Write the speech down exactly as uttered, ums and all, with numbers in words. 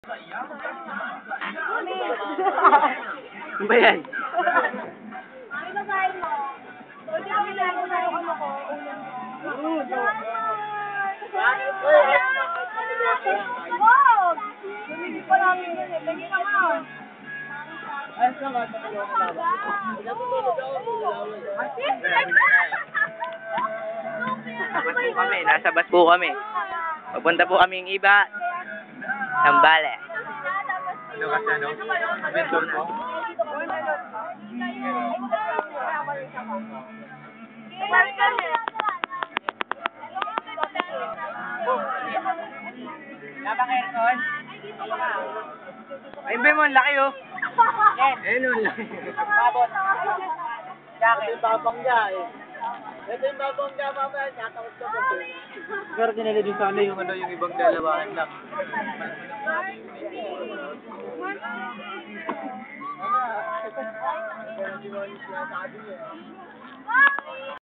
Ano ba yan? Ano kain mo? Pwede kami lang kung ano ano ko. Wow! Lumili pa namin yun eh. Pwede naman. Ayos naman, matulungan ka ba? Sabas po kami, nasa bus po kami. Papunta po kaming iba. Sambales. Ano kasi ano? Mentor mo? Labang Erson? Ay, ba mo, ang laki oh. Yes. Ayun oh, ang laki. Babot. Jacket. Ito yung babangga eh. Ito yung babangga, mamaya, tatawag ko po. Pero dinala din sana yung ano, yung ibang dalawahan lang. Mama,